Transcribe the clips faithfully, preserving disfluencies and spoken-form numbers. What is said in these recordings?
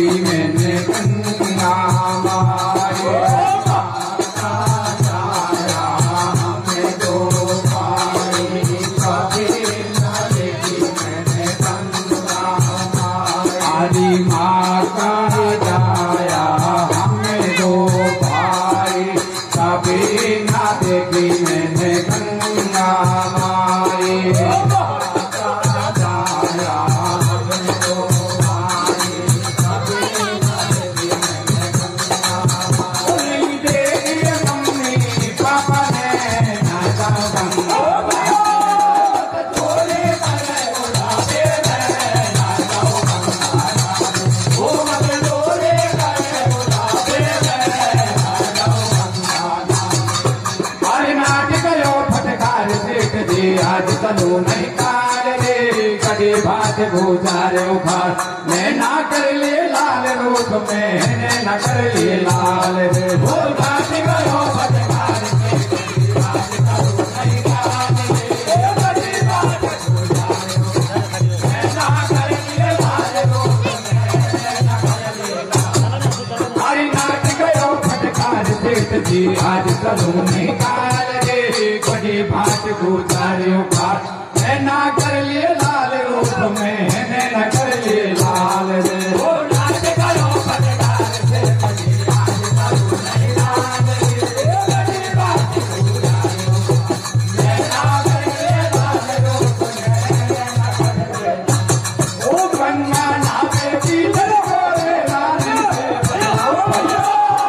देखी मैंने गंगा माई हमें दो भाई कभी न देखी मैंने गंगा माई हरी माता जाया हमें दो भाई कभी न देखी मैंने गंगा माई आज कलो नहीं कार रे कभी बात गुजारे उखाड़ मैं ना कर ले लाल रूप में न कर ले लाल रे वो बात करो फटकार आज कलो नहीं कार रे कभी बात गुजारे मैं ना कर ले लाल रूप में न कर ले लाल हरी नाच गयो फटकार सेठ जी आज कलो नहीं कार रे कभी बात गुजारे उखाड़ मैं ना कर लिए लाल रूप में मैं न कर लिए लाल रे वो नाच करो फटकार से कभी आज करो नहीं लाल रे कभी बात गुजारे मैं ना कर लिए लाल रूप में न कर लिए ओ गंगा नावे की रे लाल से बनाओ भैया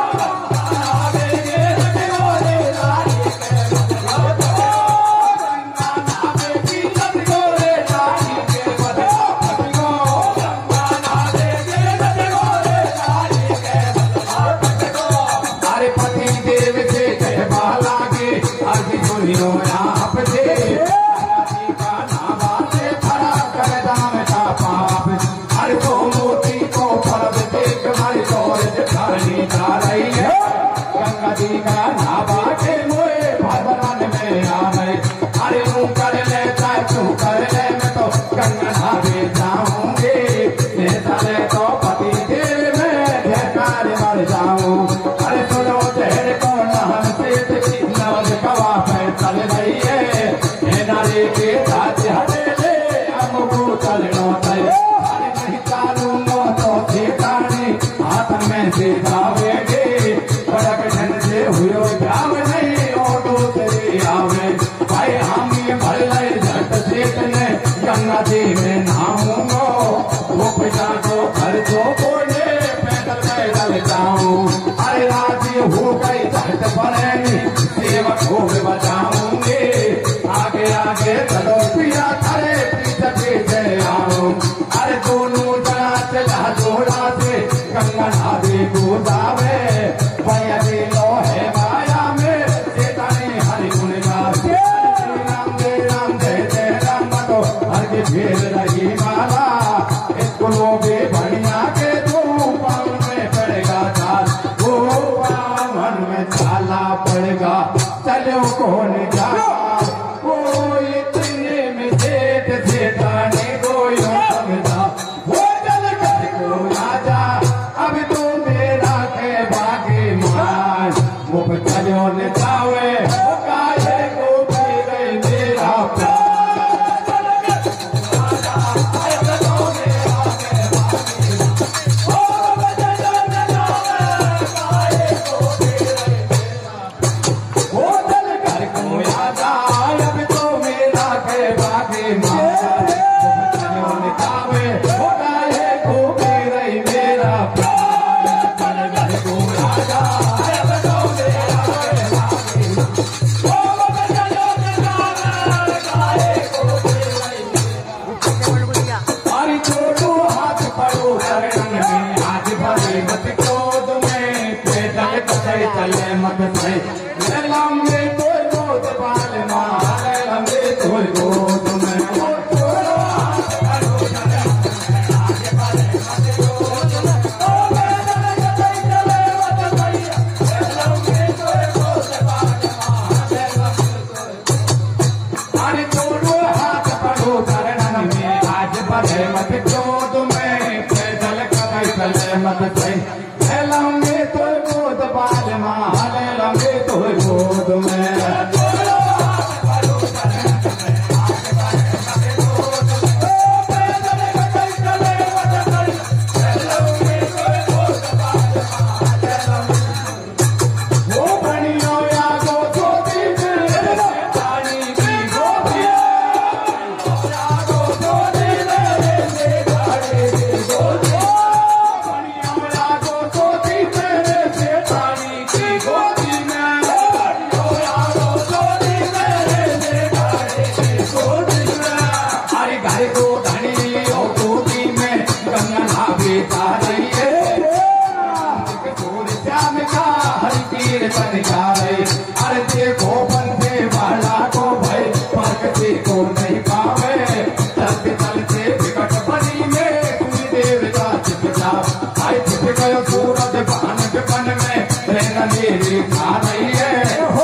गंगा जी में नहाऊंगा वो पिता को घर को बोले पैदल पैदल जाऊं अरे राजी हो गई धरत बनेगी सेवक हो बचाऊंगे आगे आगे चलो पिया अरे पीछे पीछे आओ अरे दोनों जना चला जोड़ा से गंगा नदी को जावे भैया लो है माया में चेतानी हरि गुण गावे राम जय राम जय जय राम तो हर के भेद रही माला इसको लोगे बढ़िया के दो पावन में पड़ेगा चाल वो पावन में चाला पड़ेगा चलो कौन जा वो इतने में सेठ सेठाने दो समझा वो चल कर को राजा अब तो मेरा के बागे मान वो चलो ने जावे काहे को तेरे मेरा चले मत से लंबे तो गोद बाल मारे लंबे तो गोद में ओ गले मत सही लंबे तो गोद बाल माले लंबे तो गोद में अरे देखो बंदे वाला को भाई पकड़े को नहीं पावे चलते चलते विकट बनी में तुम देवता छिप जा आई छिप गयो सूरज बान विपन में रहना मेरी खा रही है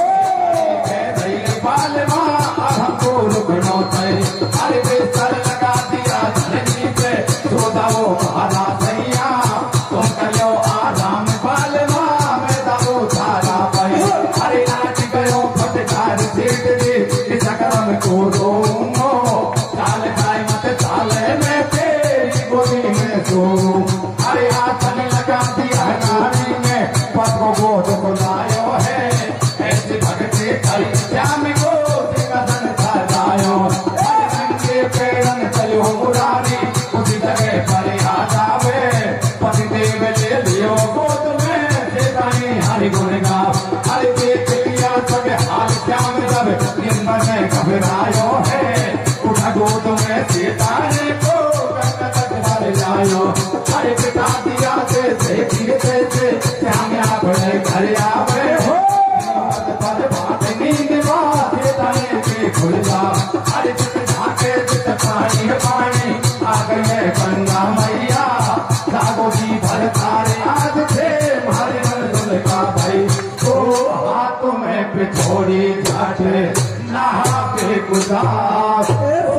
बाल माँ हमको रुकना चाहिए अरे बेसर लगा दिया धरती पे सोदा वो महारा सैया तुम करो आराम बाल माँ मैं दावो धारा भाई अरे नाच गयो फटकार सेठ दे इस करम को दूंगो चाल खाए मत चाले में तेरी गोदी में सो अरे आसन लगा दिया नारी में पद को गोद को लायो है ऐसे भगते कई श्याम को सिंहासन सजायो अरे नंगे पेरन चलो मुरारी उसी जगह पर आ जावे पति देव ले लियो गोद में सेतानी हरि गुण गाओ अरे देख लिया सब हाल श्याम जब दिन में घबरायो है उठा गोद में सेतानी को कर जायो अरे पिता दिया से धीरे से श्याम अपने घर आवे हो पर बात नींद बात सेतानी के खुल जा अरे चित झाके चित पानी पानी आ गए गंगा मैया जागो जी भर तारे आज थे मारे नल का भाई तो हाथों में पिछोड़ी जाते नहा के गुजार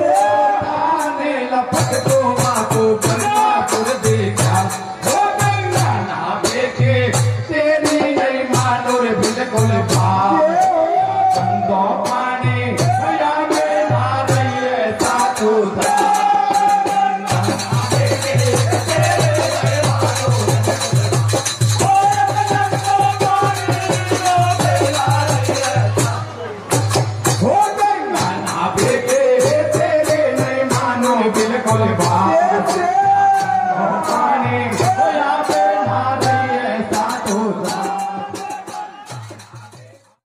लपट को माँ को गंगा पुर देखा हो गंगा ना देखे तेरी नहीं मानो रे बिल्कुल भाव गंगो पानी भैया में ना रही है साधु बिल्कुल